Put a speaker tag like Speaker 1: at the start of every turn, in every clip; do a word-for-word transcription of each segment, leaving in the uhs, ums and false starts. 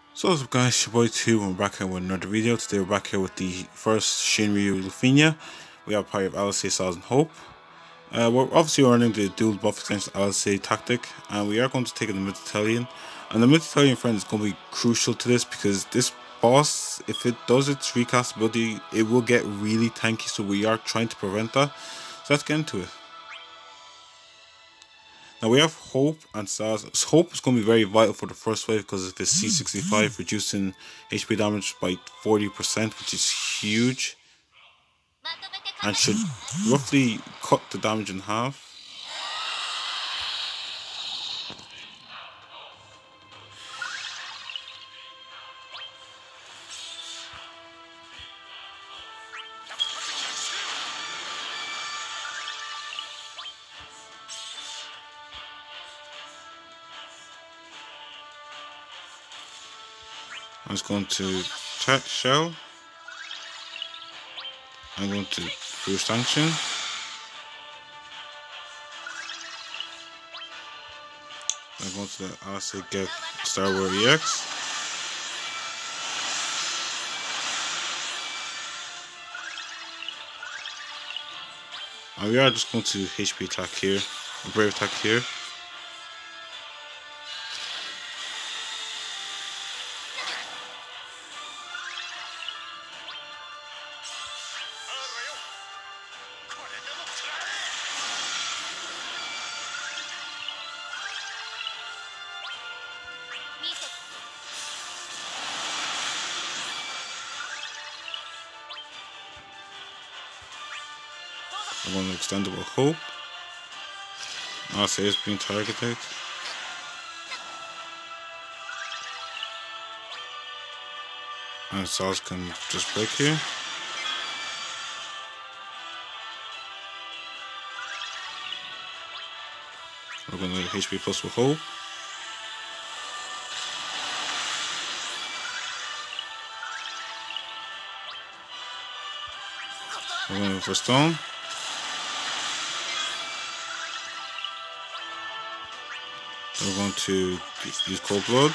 Speaker 1: So what's up guys, your boy two, and we're back here with another video. Today we're back here with the first Shinryu LUFENIA. We have a party of Alisae, sazh, and Hope. Uh, we're obviously running the dual buff extension Alisae tactic, and we are going to take on the mid-Italian. And the mid-Italian friend is going to be crucial to this, because this boss, if it does its recast ability, it will get really tanky, so we are trying to prevent that. So let's get into it. Now we have Hope and sazh. Hope is going to be very vital for the first wave because of his C sixty-five, reducing H P damage by forty percent, which is huge, and should roughly cut the damage in half. I'm just going to chat shell. I'm going to do sanction. I'm going to let Alisae get Star Wars E X. And we are just going to H P attack here, brave attack here. I'm going to extendable Hope. Alisae is being targeted. And sazh can just break here. We're going to H P plus with Hope. We're going for stone. We're going to use cold blood.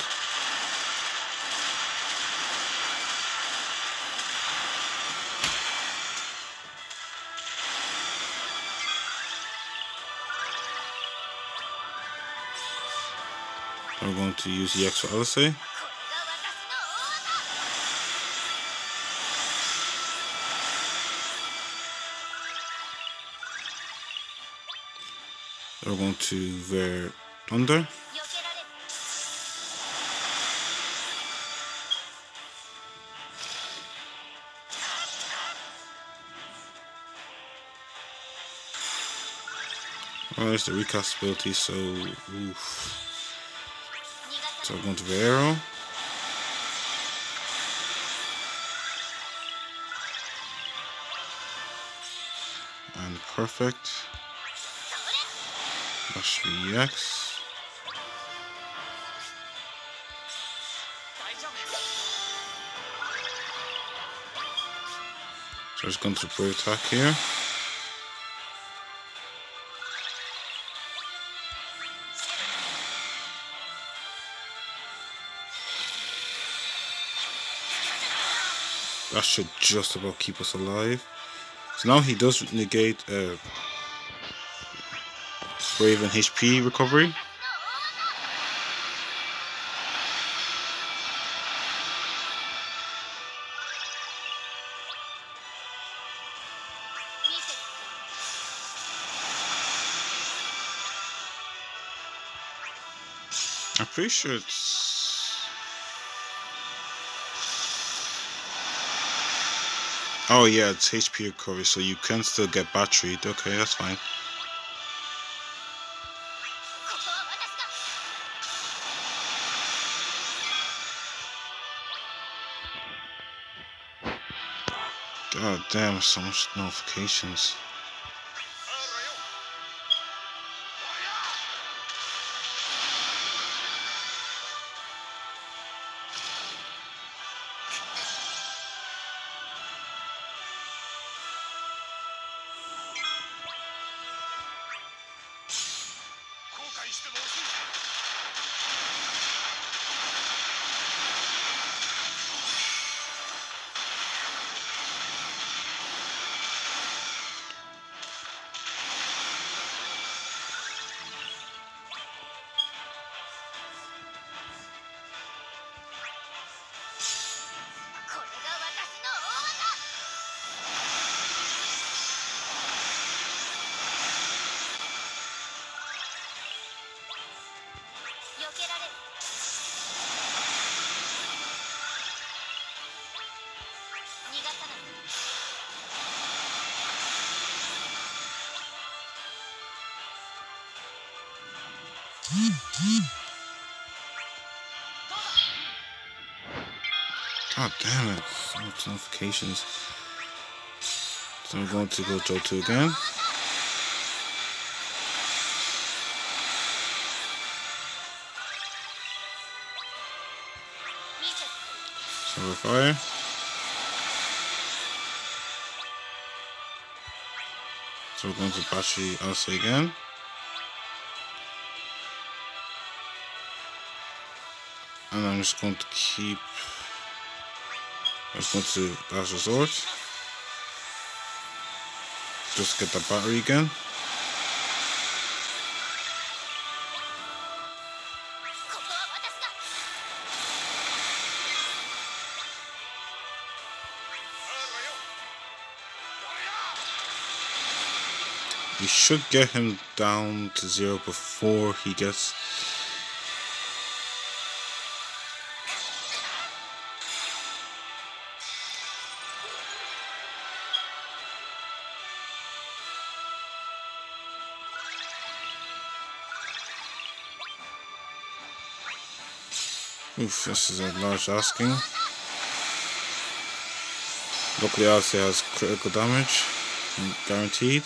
Speaker 1: We're going to use E X for Alisae. We're going to Ver Thunder. Oh, there's the recast ability, so oof. So we're going to the arrow. And perfect. That should be E X. So just going to brave attack here. That should just about keep us alive. So now he does negate uh, Brave and H P recovery. I'm pretty sure it's... Oh yeah, it's H P recovery, so you can still get batteried. Okay, that's fine. God damn, so much notifications. God damn it. So much notifications. So I'm going to go Joe two again. Silver fire. So we're going to battery Alisae again. And I'm just going to keep. I'm just going to last resort. Just get that battery again. We should get him down to zero before he gets. Oof, this is a large asking. Luckily, Alisae has critical damage, guaranteed.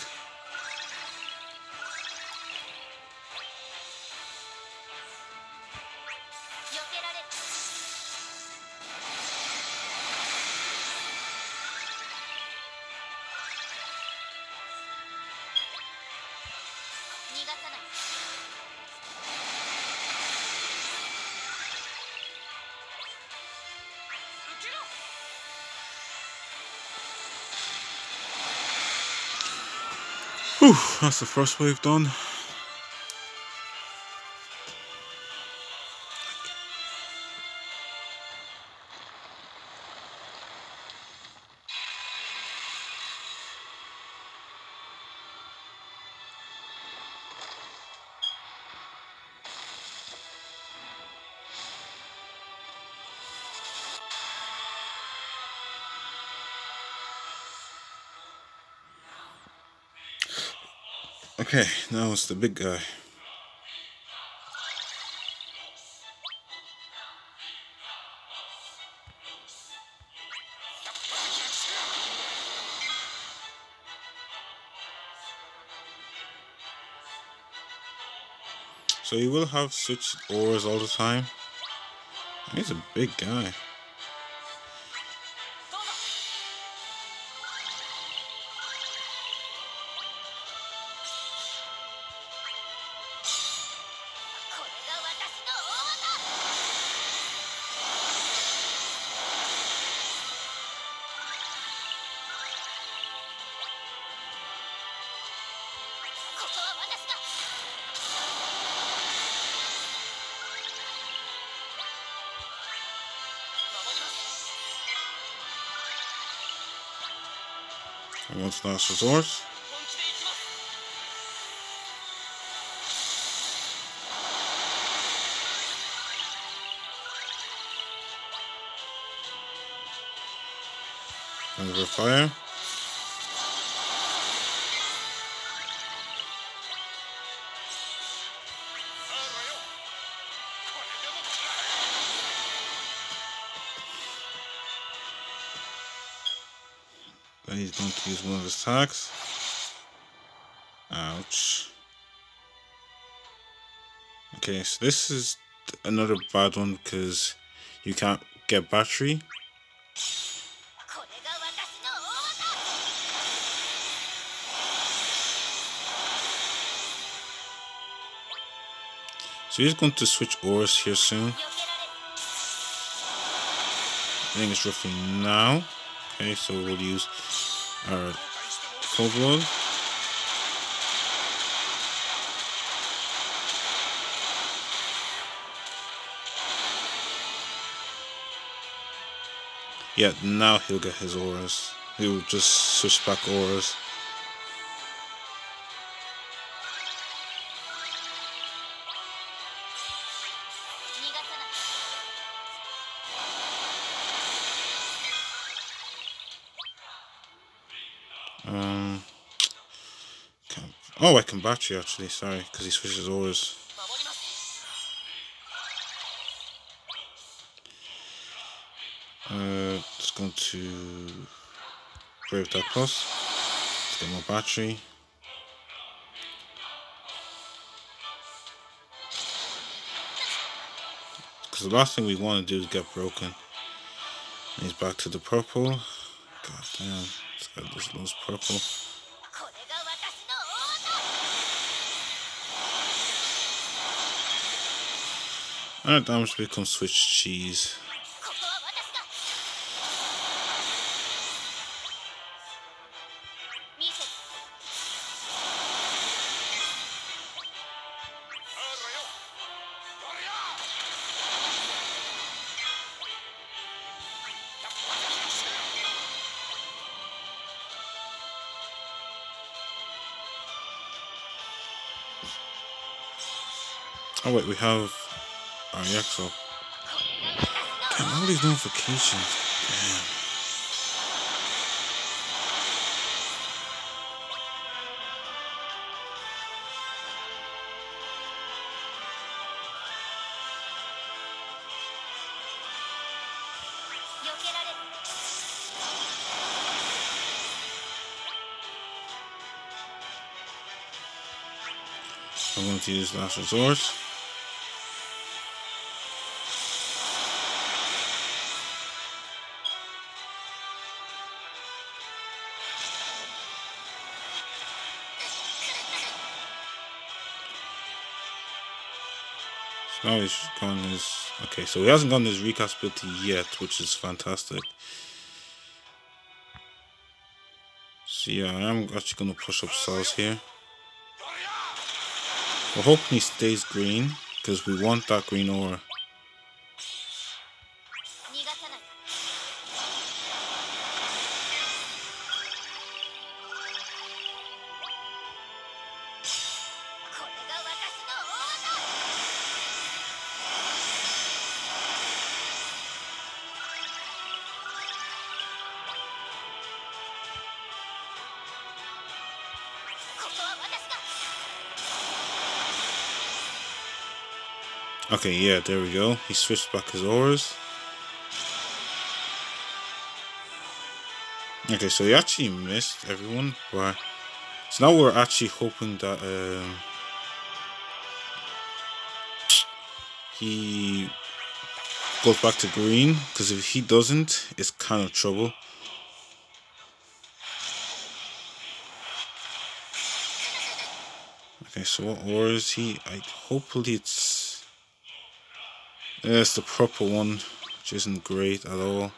Speaker 1: Whew, that's the first wave done. Okay, now it's the big guy. So he will have such auras all the time. He's a big guy. And once last resort. Another fire. Then he's going to use one of his attacks. Ouch. Okay, so this is another bad one because you can't get battery. So he's going to switch auras here soon. I think it's roughly now. Okay, so we'll use our full blood. Yeah, now he'll get his auras. He'll just switch back auras. Um, can, oh, I can battery actually. Sorry, because he switches auras. Uh, just going to brave that plus. Let's get more battery. Because the last thing we want to do is get broken. And he's back to the purple. God damn, this guy just loves purple. Alright, damage becomes switch cheese. Oh wait, we have our E X up. Damn, all these notifications. Damn. I'm going to use last resort. So now he's gone his... Okay, so he hasn't gotten his recast ability yet, which is fantastic. So yeah, I am actually going to push up sazh here. We're hoping he stays green, because we want that green aura. Okay, yeah, there we go. He switched back his auras. Okay, so he actually missed everyone, but so now we're actually hoping that um, he goes back to green, because if he doesn't, it's kind of trouble. Okay, so what aura is he? I hopefully it's yeah, it's the purple one, which isn't great at all.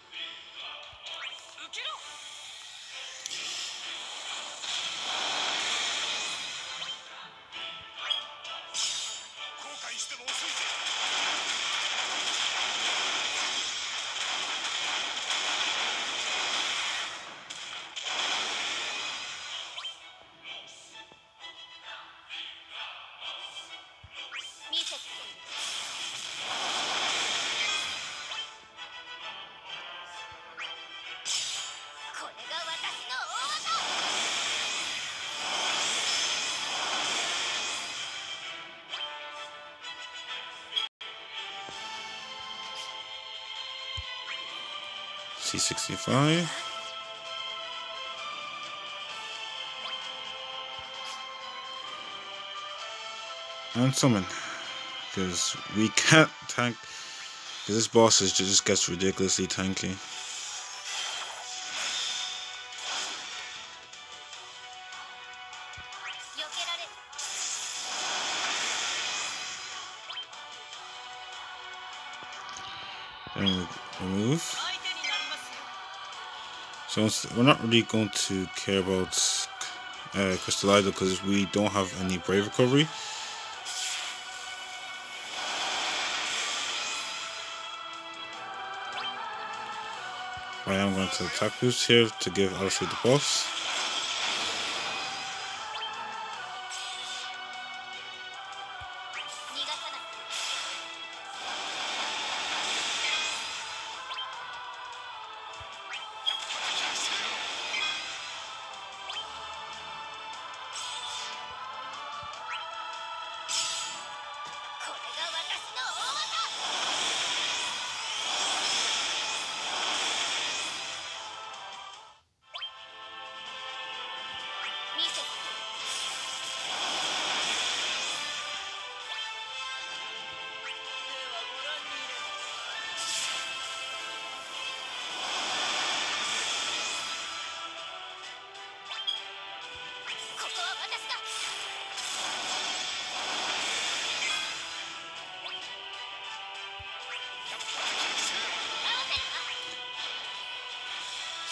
Speaker 1: C sixty-five. And summon. Because we can't tank. Because this boss is just gets ridiculously tanky. And remove. So we're not really going to care about uh, Crystal Idol because we don't have any Brave Recovery. I am going to attack boost here to give Alisae the boss.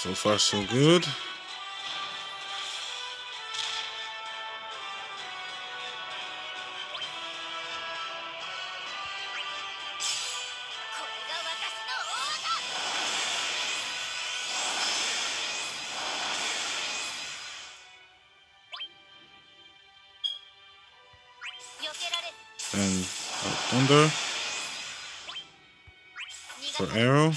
Speaker 1: So far, so good. Then uh, thunder for arrow.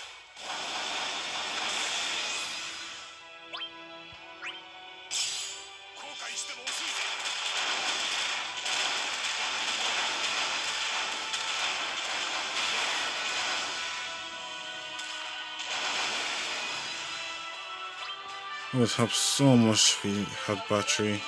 Speaker 1: It would help so much if we had battery.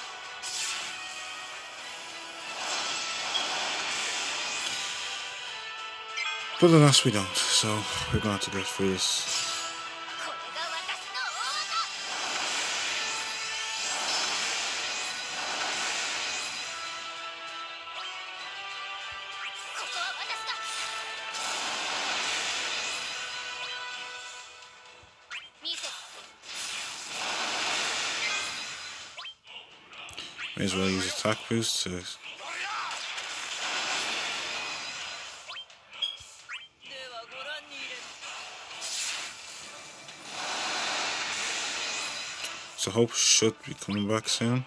Speaker 1: But alas, we don't, so we're going to have to get through this. May as well use attack boost to So Hope should be coming back soon.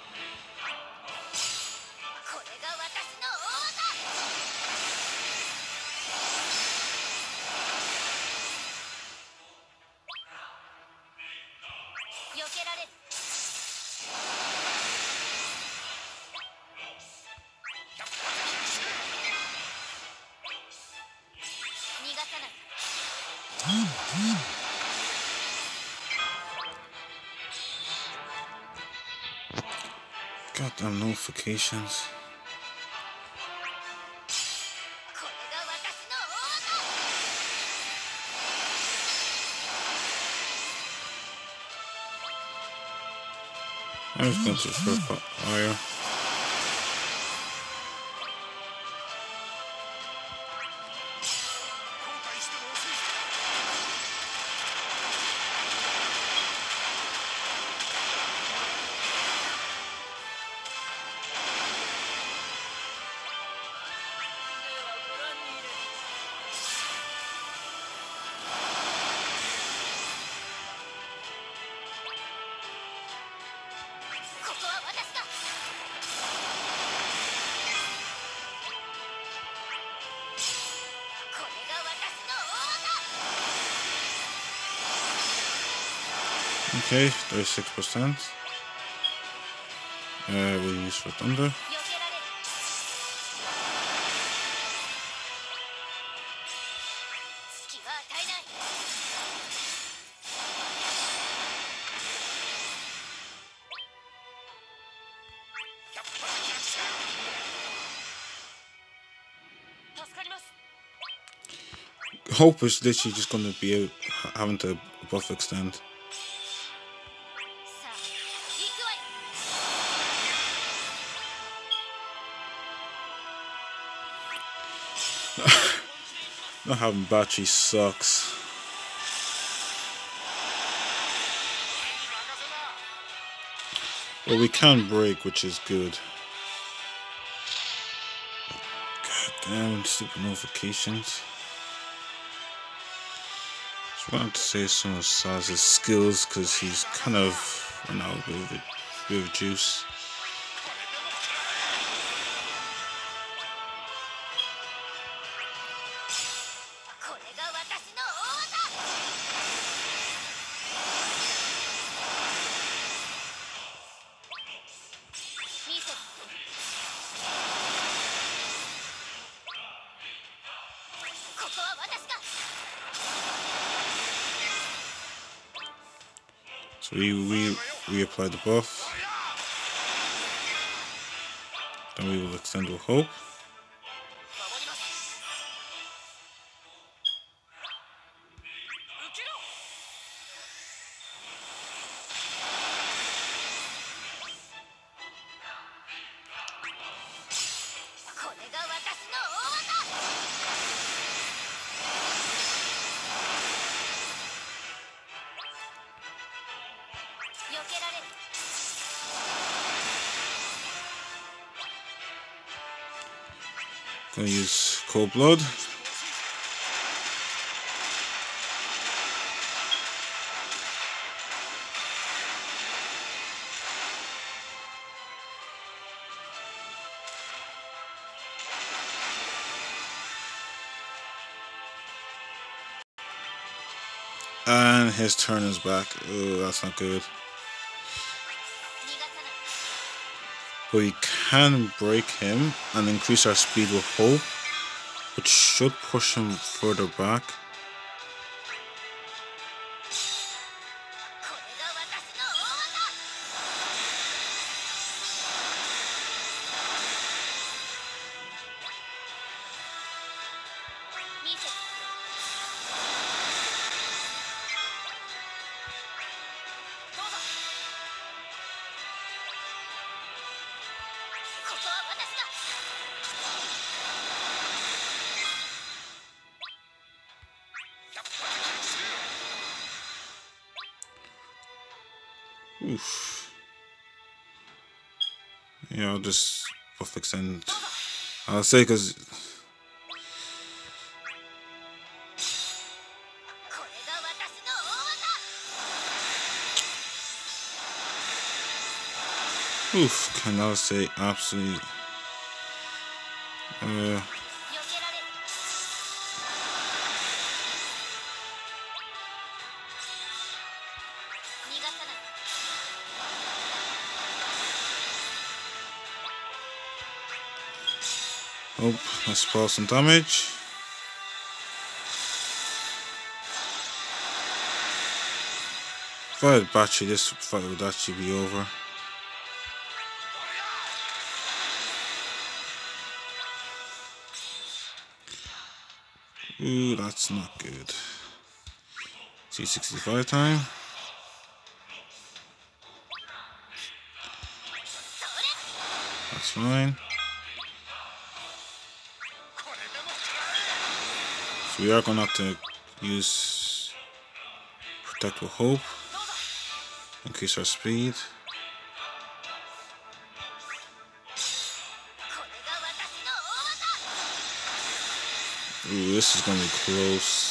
Speaker 1: Goddamn notifications. I was going to throw fire. Okay, thirty-six percent. Uh, we'll use for thunder. Hope is literally just going to be out, having to buff extend. Not having battery sucks. Well, we can break, which is good. God damn, stupid notifications. Just wanted to say some of Sazh's skills because he's kind of run out of a bit of juice. So we re reapply the buff. Then we will extend with Hope. Gonna use cold blood. And his turn is back. Oh, that's not good. But we can break him and increase our speed with hope, which should push him further back. Oof. Yeah, I'll just buff extend. I'll say because oof, can I say absolutely uh oh, let's spell some damage. If I had battery, this fight would actually be over. Ooh, that's not good. C sixty-five time. That's fine. So we are going to have to use Protect with Hope. Increase our speed. Ooh, this is going to be close.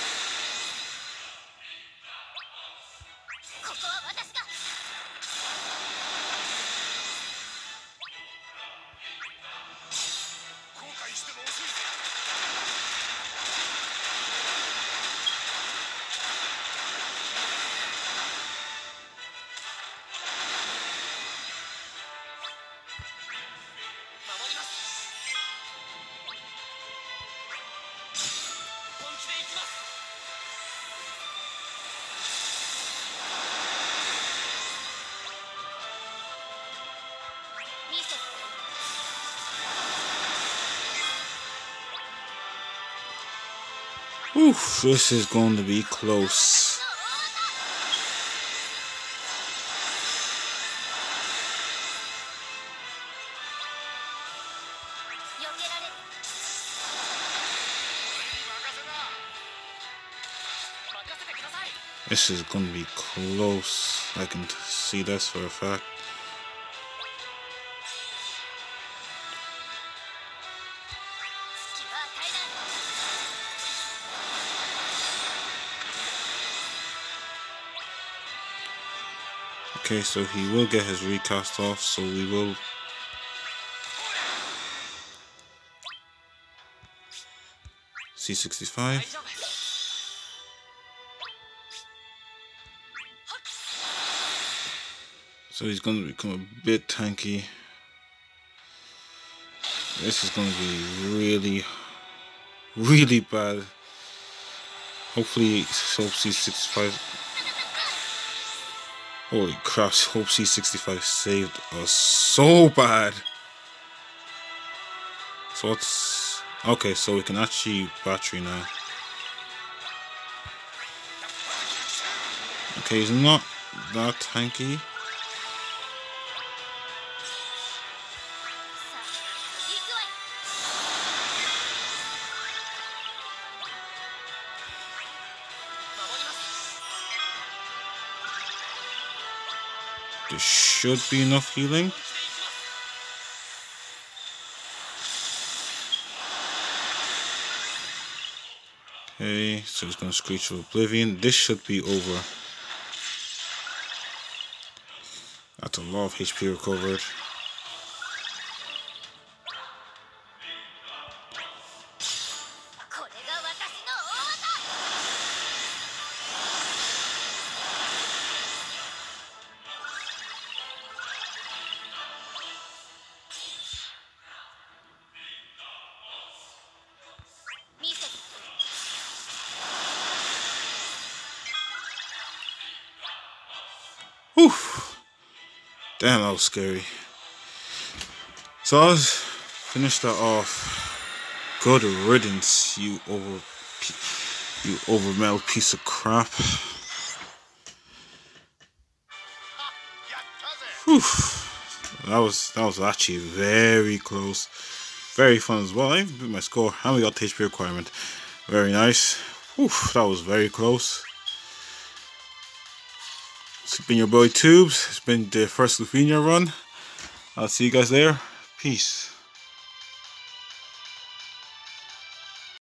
Speaker 1: Oof, this is going to be close. This is going to be close. I can see this for a fact. Okay, so he will get his recast off, so we will C sixty-five. So he's going to become a bit tanky. This is going to be really, really bad. Hopefully, Hope C sixty-five. Holy crap, Hope C sixty-five saved us so bad. So what's... Okay, so we can actually battery now. Okay, he's not that tanky. There should be enough healing. Okay, so it's gonna screech of oblivion. This should be over. That's a lot of H P recovered. Whew. Damn, that was scary. So I was finished that off. Good riddance, you over, you overmetal piece of crap. Whew. That was that was actually very close, very fun as well. I even beat my score, and we got the H P requirement. Very nice. Whew. That was very close. It's been your boy Tubes. It's been the first Lufenia run. I'll see you guys there. Peace.